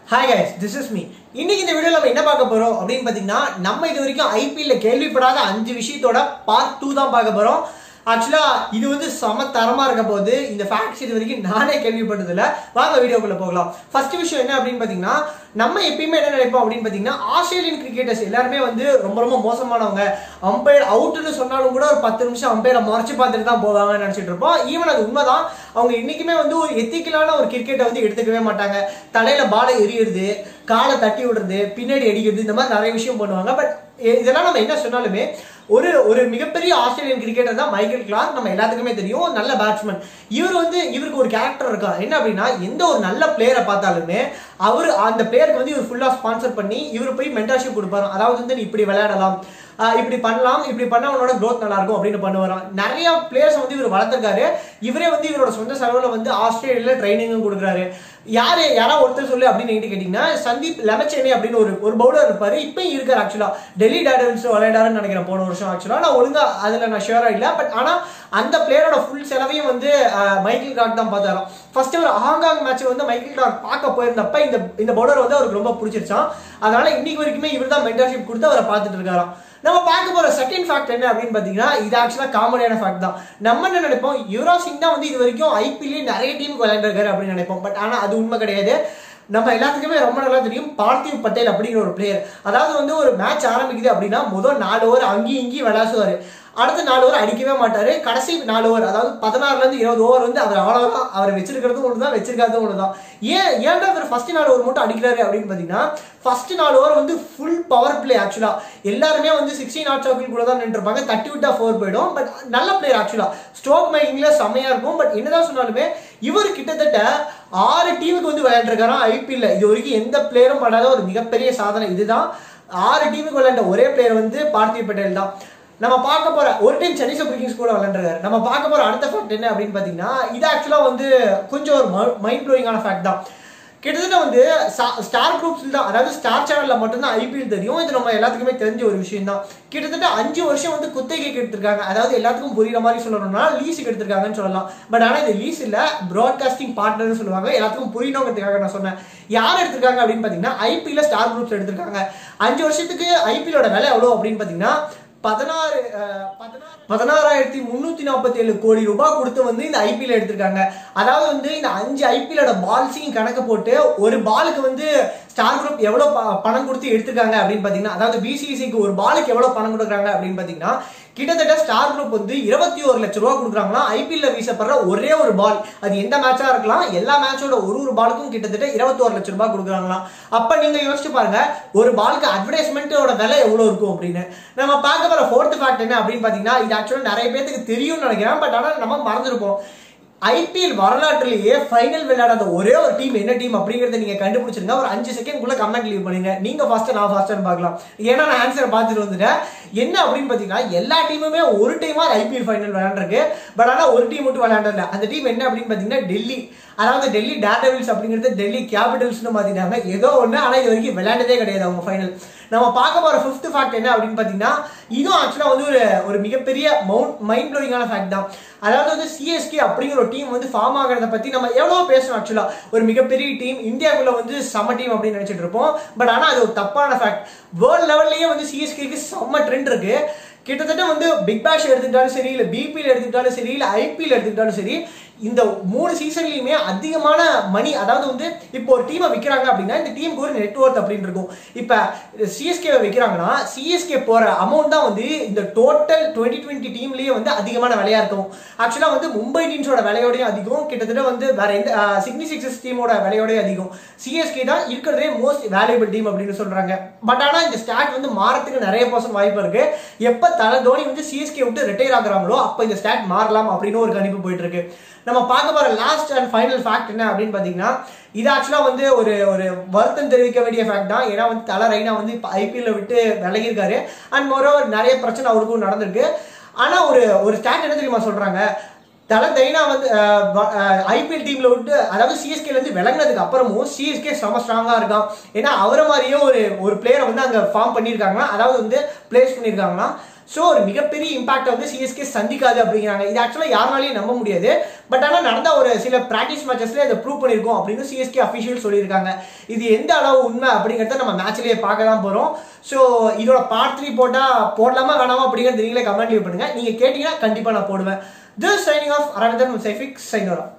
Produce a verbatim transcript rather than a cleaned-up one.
Hi guys, this is me. இன்னைக்கு இந்த வீடியோல நம்ம என்ன பார்க்க போறோம் அப்படினு பாத்தீங்கன்னா நம்ம இது வரைக்கும் I P L ல கேள்விப்படாத அஞ்சு விஷயத்தோட பார்ட் two தான் பார்க்க போறோம். ஆக்சுவலா இது வந்து சம தரமா இருக்க போகுது. இந்த ஃபேக்ட்ஸ் இது வரைக்கும் நானே கேள்விப்பட்டது இல்ல. வாங்க வீடியோக்குள்ள போகலாம். ஃபர்ஸ்ட் விஷயம் என்ன அப்படினு பாத்தீங்கன்னா நம்ம எப்பவுமே என்ன நினைப்போம் அப்படினு பாத்தீங்கன்னா ஆஸ்திரேலியன் கிரிக்கெட்டர்ஸ் எல்லாரும் வந்து ரொம்ப ரொம்ப மோசமானவங்க. அம்பையர் அவுட்னு சொன்னாலும் கூட ஒரு பத்து நிமிஷம் அம்பையரை மறைச்சு பார்த்துட்டு தான் போவாங்கன்னு நினைச்சிட்டு இருப்போம். ஈவன் அது உண்மைதான். அவங்க இன்னைக்குமே வந்து ஒரு எத்திக்கலான ஒரு கிரிக்கெட்டை வந்து எடுத்துக்கவே மாட்டாங்க. தலையில பாலை எறியுறது, காலை தட்டி விடுறது, பின்னாடி அடிக்கிறது, இந்த மாதிரி நிறைய விஷயம் பண்ணுவாங்க. பட் இதெல்லாம் நம்ம என்ன சொன்னாலுமே ஒரு ஒரு மிகப்பெரிய ஆஸ்திரேலியன் கிரிக்கெட்டர் தான் மைக்கேல் கிளார்க். நம்ம எல்லாத்துக்குமே தெரியும், நல்ல பேட்ஸ்மேன். இவர் வந்து இவருக்கு ஒரு கேரக்டர் இருக்கா என்ன அப்படின்னா எந்த ஒரு நல்ல பிளேயரை பார்த்தாலுமே அவர் அந்த பிளேயருக்கு வந்து இவர் ஃபுல்லா ஸ்பான்சர் பண்ணி இவர் போய் மென்டர்ஷிப் கொடுப்பாரு. அதாவது வந்து நீ இப்படி விளையாடலாம், இப்படி பண்ணலாம், இப்படி பண்ணா அவனோட க்ரோத் நல்லா இருக்கும் அப்படின்னு பண்ணுவாராம். நிறைய பிளேயர்ஸ் வந்து இவர் வளர்த்திருக்காரு. இவரே வந்து இவரோட சொந்த செலவுல வந்து ஆஸ்திரேலியால ட்ரைனிங்கும் கொடுக்குறாரு. யாரு யாராவது ஒருத்தர் சொல்லு அப்படின்னு கேட்டீங்கன்னா சந்தீப் லெமச்சேனே அப்படின்னு ஒரு ஒரு பவுலர் இருப்பாரு. இப்பயும் இருக்காரு. ஆக்சுவலா டெல்லி டேர்டெவில்ஸ் விளையாடாருன்னு நினைக்கிறேன் போன வருஷம். ஆக்சுவலா நான் ஒழுங்கா அதுல நான் ஷியரா இல்ல. பட் ஆனா அந்த பிளேயரோட ஃபுல் செலவையும் வந்து மைக்கேல் கிளார்க் தான் பார்த்தாராம். ஃபர்ஸ்ட் ஒரு ஹாங்காங் மேட்ச் வந்து மைக்கேல் கிளார்க் பார்க்க போயிருந்தப்ப இந்த இந்த பவுலர் வந்து அவருக்கு ரொம்ப பிடிச்சிருச்சான். அதனால இன்னைக்கு வரைக்குமே இவர் தான் மென்டர்ஷிப் கொடுத்து அவரை பார்த்துட்டு இருக்காராம். நம்ம பார்க்க போற செகண்ட் ஃபேக்ட் என்ன அப்படின்னு பாத்தீங்கன்னா இது ஆக்சுவலா காமெடியான ஃபேக்ட் தான். நம்ம என்ன நினைப்போம், யுவராஜ் சிங் தான் வந்து இது வரைக்கும் ஐபிஎல்ல நிறைய டீமுக்கு விளையாண்டுருக்காரு அப்படின்னு நினைப்போம். பட் ஆனா அது உண்மை கிடையாது. நம்ம எல்லாத்துக்குமே ரொம்ப நல்லா தெரியும் பார்த்திவ் பட்டேல் அப்படிங்கிற ஒரு பிளேயர். அதாவது வந்து ஒரு மேட்ச் ஆரம்பிக்குது அப்படின்னா முதல் நாலு ஓவர் அங்கேயும் இங்கேயும் விளையாடுவாரு. அடுத்த நாலு ஓவர் அடிக்கவே மாட்டாரு. கடைசி நாலு ஓவர் அதாவது பதினாறுல இருந்து இருபது ஓவர் வந்து அவர் அவ்வளவுதான். அவர் வச்சிருக்கிறதும் ஒண்ணுதான், வச்சிருக்காதும் ஒண்ணுதான். ஏன் ஏன்டா அவர் ஃபர்ஸ்ட் நாலு ஓவர் மட்டும் அடிக்கிறாரு அப்படின்னு பாத்தீங்கன்னா ஃபர்ஸ்ட் நாலு ஓவர் வந்து ஃபுல் பவர் பிளே. ஆக்சுவலா எல்லாருமே வந்து சிக்ஸ்டி நாட் சர்க்கிள் கூட தான் நின்று இருப்பாங்க. தட்டி விட்டா ஃபோர் போயிடும். பட் நல்ல பிளேயர். ஆக்சுவலா ஸ்ட்ரோக் மேக்கிங்ல செம்மையா இருக்கும். பட் என்னதான் சொன்னாலுமே இவர் கிட்டத்தட்ட ஆறு டீமுக்கு வந்து விளையாண்டுருக்காராம் ஐபிஎல்ல. இது வரைக்கும் எந்த பிளேயரும் பண்ணாத ஒரு மிகப்பெரிய சாதனை இதுதான். ஆறு டீமுக்கு விளையாண்ட ஒரே பிளேயர் வந்து பார்த்திவ் பட்டேல் தான். நம்ம பார்க்க போற ஒரு டைம் சென்னை சூப்பர் கிங்ஸ் கூட விளையாண்டுருக்காரு. நம்ம பார்க்க போற அடுத்த ஃபேக்ட் என்ன அப்படின்னு பாத்தீங்கன்னா இது ஆக்சுவலா வந்து கொஞ்சம் ஒரு மைண்ட் ப்ளோயிங்கான ஃபேக்ட் தான். கிட்டத்தட்ட வந்து ஸ்டார் குரூப்ஸ் தான், அதாவது ஸ்டார் சேனல்ல மட்டும்தான் ஐபிஎல் தெரியும். இது நம்ம எல்லாத்துக்குமே தெரிஞ்ச ஒரு விஷயம் தான். கிட்டத்தட்ட அஞ்சு வருஷம் வந்து குத்தகைக்கு எடுத்திருக்காங்க. அதாவது எல்லாத்துக்கும் புரியுற மாதிரி சொல்லணும்னா லீஸுக்கு எடுத்திருக்காங்கன்னு சொல்லலாம். பட் ஆனா இது லீஸ் இல்ல, பிராட்காஸ்டிங் பார்ட்னர்னு சொல்லுவாங்க. எல்லாத்துக்கும் புரியணுங்கிறதுக்காக நான் சொன்னேன். யார் எடுத்திருக்காங்க அப்படின்னு பாத்தீங்கன்னா ஐபிஎல்ல ஸ்டார் குரூப்ஸ் எடுத்திருக்காங்க. அஞ்சு வருஷத்துக்கு ஐபிஎலோட விலை எவ்வளவு அப்படின்னு பாத்தீங்கன்னா பதினாறு பதினாறாயிரத்தி முன்னூத்தி நாற்பத்தி ஏழு கோடி ரூபாய் கொடுத்து வந்து இந்த ஐபிஎல் எடுத்திருக்காங்க. அதாவது வந்து இந்த அஞ்சு ஐபிஎலோட பால்ஸையும் கணக்கு போட்டு ஒரு பாலுக்கு வந்து ஸ்டார் குரூப் எவ்வளவு பணம் கொடுத்து எடுத்திருக்காங்க அப்படின்னு பாத்தீங்கன்னா அதாவது பிசிசிக்கு ஒரு பாலுக்கு எவ்வளவு பணம் கொடுக்குறாங்க அப்படின்னு பாத்தீங்கன்னா கிட்டத்தட்ட ஸ்டார் குரூப் வந்து இருபத்தி ஒரு லட்சம் ரூபாய் கொடுக்குறாங்களா. ஐபிஎல்ல வீசப்படுற ஒரே ஒரு பால், அது எந்த மேட்சா இருக்கலாம், எல்லா மேட்சோட ஒரு ஒரு பாலுக்கும் கிட்டத்தட்ட இருபத்தி ஒரு லட்சம் ரூபாய் கொடுக்குறாங்களா. அப்ப நீங்க யோசிச்சு பாருங்க ஒரு பாலுக்கு அட்வர்டைஸ்மெண்டோட விலை எவ்வளவு இருக்கும் அப்படின்னு. நம்ம பார்க்க போற ஃபோர்த் ஃபேக்ட் என்ன அப்படின்னு பாத்தீங்கன்னா இது ஆக்சுவலா நிறைய பேருக்கு தெரியும்னு நினைக்கிறேன். பட் ஆனா நம்ம மறந்துருப்போம். ஐபிஎல் வரலாற்றிலேயே ஃபைனல் விளையாடாத ஒரே ஒரு டீம் என்ன டீம் அப்படிங்கறத நீங்க கண்டுபிடிச்சிருங்க. ஒரு அஞ்சு செகண்ட் குள்ள கமெண்ட் லீவ் பண்ணுங்க. நீங்க ஃபர்ஸ்ட் நான் ஃபர்ஸ்ட் பார்க்கலாம். ஏன்னா நான் ஆன்சர் பார்த்துட்டு வந்துட்டேன். என்ன அப்படின்னு பாத்தீங்கன்னா எல்லா டீமுமே ஒரு டைமா ஐபிஎல் ஃபைனல் விளையாண்டுருக்கு. பட் ஆனா ஒரு டீம் மட்டும் விளையாண்டல. அந்த டீம் என்ன அப்படின்னு பாத்தீங்கன்னா டெல்லி. அதாவது டெல்லி டேர்டெவில்ஸ் அப்படிங்கிறது டெல்லி கேபிட்டல்ஸ்னு மாத்திட்டாங்க. ஏதோ ஒண்ணு, ஆனா இது வரைக்கும் விளையாண்டதே கிடையாது அவங்க ஃபைனல். நம்ம பார்க்க போற ஃபிஃப்த் ஃபேக்ட் என்ன அப்படின்னு பாத்தீங்கன்னா இதுவும் ஆக்சுவலா வந்து ஒரு ஒரு மிகப்பெரிய மவுண்ட் மைண்ட் ப்ளோயிங்கான ஃபேக்ட் தான். அதாவது வந்து சிஎஸ்கே அப்படிங்கிற ஒரு டீம் வந்து ஃபார்ம் ஆகிறத பத்தி நம்ம எவ்வளவு பேசணும். ஆக்சுவலா ஒரு மிகப்பெரிய டீம், இந்தியாவுக்குள்ள வந்து சம டீம் அப்படின்னு நினைச்சிட்டு இருப்போம். பட் ஆனா அது ஒரு தப்பான ஃபேக்ட். வேர்ல்ட் லெவல்லயே வந்து சிஎஸ்கேக்கு செம்ம ட்ரெண்ட் இருக்கு. கிட்டத்தட்ட வந்து பிக் பேஷ் எடுத்துக்கிட்டாலும் சரி, இல்ல பிபிஎல் எடுத்துக்கிட்டாலும் சரி, இல்ல ஐபிஎல் எடுத்துக்கிட்டாலும் சரி, இந்த மூணு சீசன்லயுமே அதிகமான மணி, அதாவது வந்து இப்போ ஒரு டீமை விற்கிறாங்க அப்படின்னா இந்த டீமுக்கு ஒரு நெட்வொர்த் அப்படின்னு இருக்கும். இப்ப சிஎஸ்கே விற்கிறாங்கன்னா சிஎஸ்கே போற அமௌண்ட் தான் வந்து இந்த டோட்டல் டுவெண்ட்டி டுவெண்ட்டி டீம்லயே வந்து அதிகமான விலையா இருக்கும். ஆக்சுவலா வந்து மும்பை இந்தியன்ஸோட விலையோடய அதிகம், கிட்டத்தட்ட வந்து வேற எந்த சிக்னி சிக்ஸஸ் டீமோட விலையோடய அதிகம். சிஎஸ்கே தான் இருக்கிறதே மோஸ்ட் வேல்யூபிள் டீம் அப்படின்னு சொல்றாங்க. பட் ஆனா இந்த ஸ்டாட் வந்து மாறத்துக்கு நிறைய பர்சன்ட் வாய்ப்பு இருக்கு. எப்ப தலை தோனி வந்து சிஎஸ்கே விட்டு ரிட்டையர் ஆகுறாங்களோ அப்ப இந்த ஸ்டாட் மாறலாம் அப்படின்னு ஒரு கணிப்பு போயிட்டு இருக்கு. நம்ம பார்க்க போற லாஸ்ட் அண்ட் ஃபைனல் ஃபேக்ட் என்ன அப்படின்னு பாத்தீங்கன்னா இது ஆக்சுவலா வந்து ஒரு ஒரு வருத்தம் தெரிவிக்க வேண்டிய ஃபேக்ட் தான். ஏன்னா வந்து தலை ரெய்னா வந்து இப்ப ஐபிஎல்ல விட்டு விலகி இருக்காரு. அண்ட் மோரோவர் நிறைய பிரச்சனை அவருக்கும் நடந்திருக்கு. ஆனா ஒரு ஒரு ஸ்டாட் என்ன தெரியுமா சொல்றாங்க, தலை ரெய்னா வந்து ஐபிஎல் டீம்ல விட்டு அதாவது சிஎஸ்கேல இருந்து விலங்கினதுக்கு அப்புறமும் சிஎஸ்கே செம ஸ்ட்ராங்கா இருக்கான். ஏன்னா அவரை மாதிரியே ஒரு ஒரு பிளேயரை வந்து அங்க ஃபார்ம் பண்ணியிருக்காங்கன்னா, அதாவது வந்து பிளேஸ் பண்ணியிருக்காங்கன்னா ஸோ ஒரு மிகப்பெரிய இம்பாக்ட் வந்து சிஎஸ்கே சந்திக்காது அப்படிங்கிறாங்க. இது ஆக்சுவலாக யாருனாலையும் நம்ப முடியாது. பட் ஆனால் நடந்த ஒரு சில ப்ராக்டிஸ் மேட்சஸ்ல இதை ப்ரூவ் பண்ணியிருக்கோம் அப்படின்னு சிஎஸ்கே அஃபிஷியல் சொல்லியிருக்காங்க. இது எந்த அளவு உண்மை அப்படிங்கிறத நம்ம மேட்ச்லேயே பார்க்க தான் போகிறோம். ஸோ இதோட பார்ட் த்ரீ போட்டால் போடலாமா வேணாமா அப்படிங்கிறது நீங்களே கமெண்ட் லீவ் பண்ணுங்க. நீங்கள் கேட்டீங்கன்னா கண்டிப்பாக நான் போடுவேன். This signing off, Aravindan from Scific, Sinora.